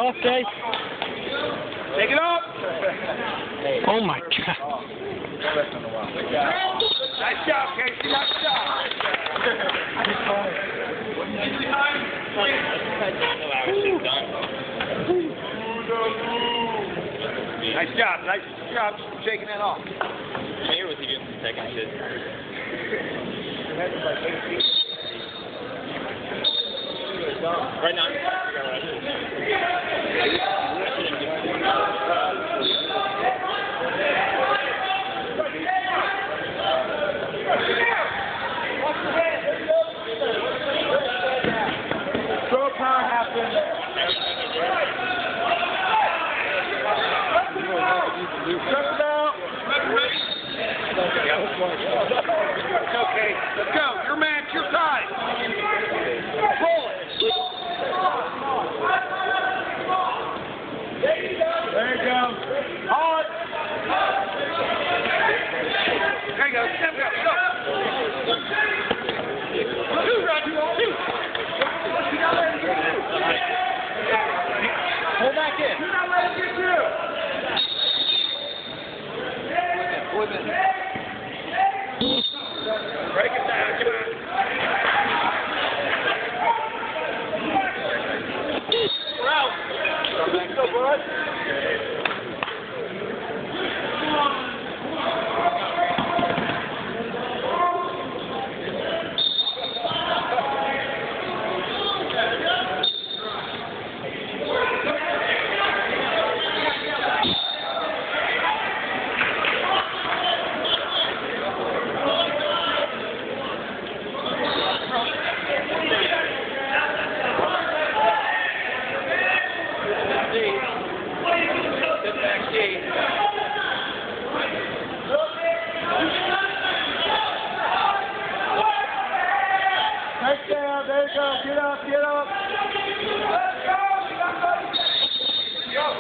off, Jay. Take it up. Oh my God. Nice job, Casey. Nice job. Nice job. Nice job shaking that off. Here was he doing some second shit. Right now, Throw power half in there. Stretch it out. Okay, let's go. Your match, your time. Roll it. There you go. Hard. There you go. Step up. Go. Two, Roger. Two. Pull back in. Do not let him get through. Break it down. Come on. We're out. Go, bud. Touchdown, there you go, get up, get up. Let's go, go.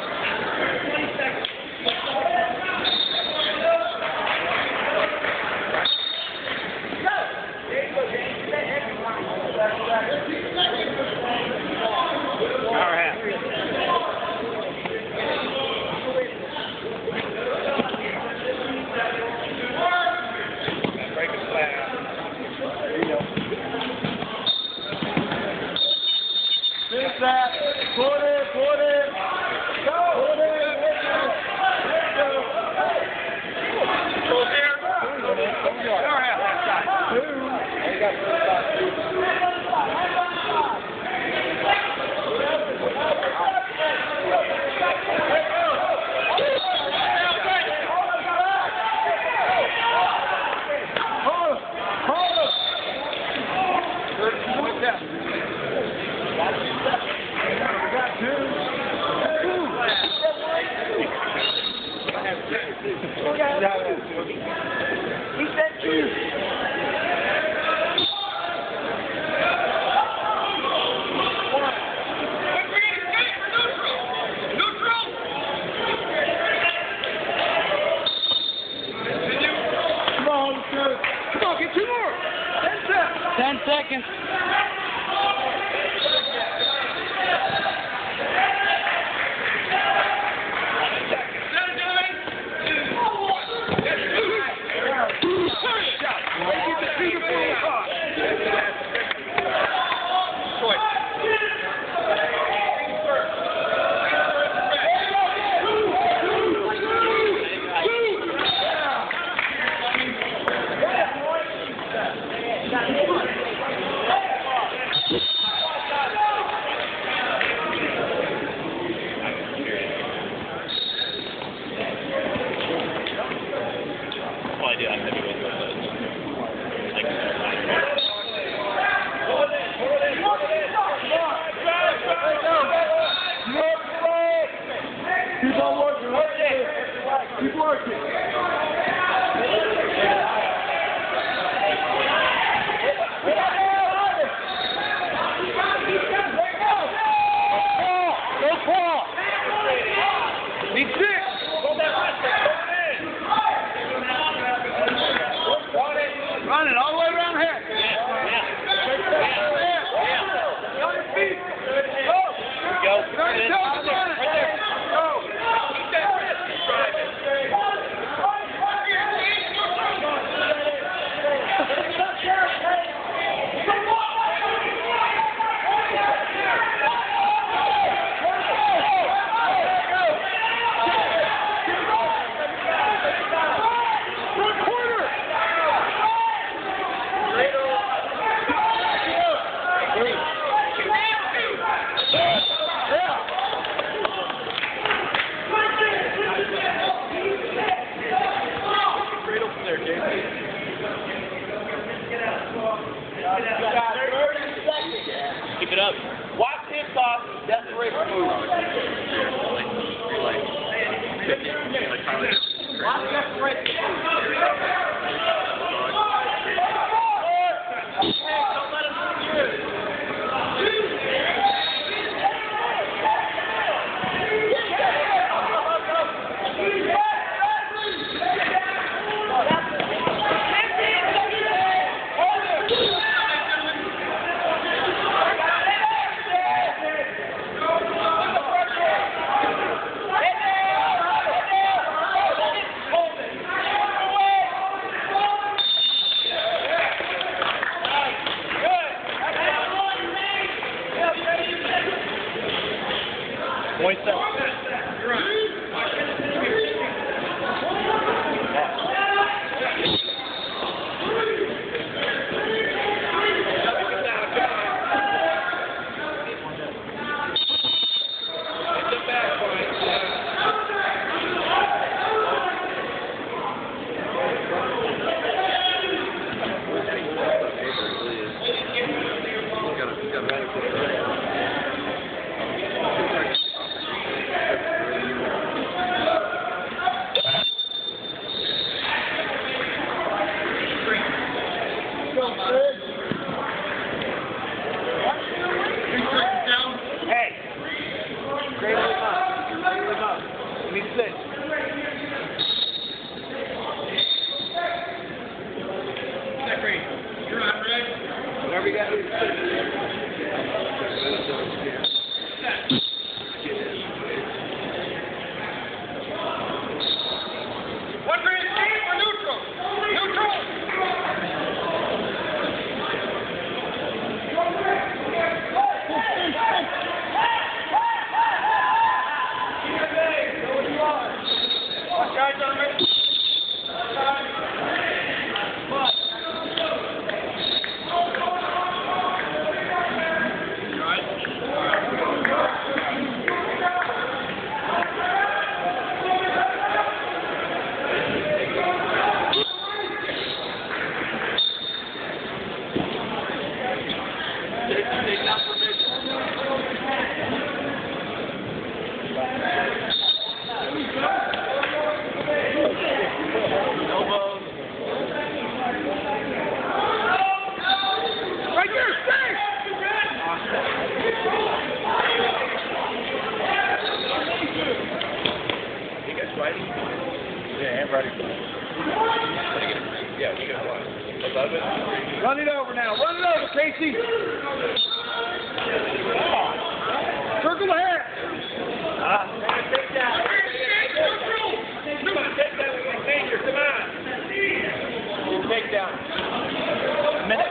Power half. Break it flat. There you go. Finish that. Put it. Go. Put it. Go. Go here. Power half that side. Two. You got he said two. Come on, get two more. 10 seconds. Keep on working. Keep working. Go Paul. Need six. Run it all the way around here. On your feet. Go. Go. Keep it up. Watch him toss. Desperation move. Watch desperation move. Don't let him shoot. Whatever you got to do. One green team for neutral. Neutral. Guys on me. Yeah, you got what? 11? Run it over now. Run it over, Casey. Circle the hat. Take that. Come on, take that with your finger. Come on. Take down. A minute.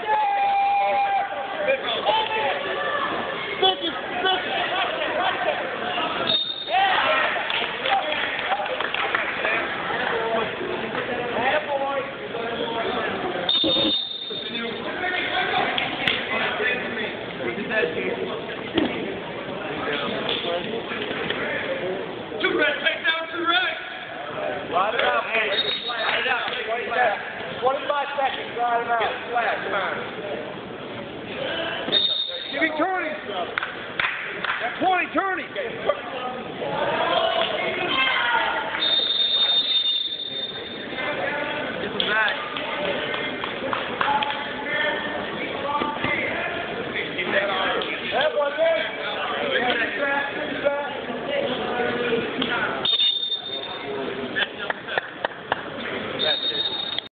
Two red, take down two red. Ride it out, man. Ride it out. 25 seconds. Ride it out. Flat. Come on. Give me 20. 20, 20.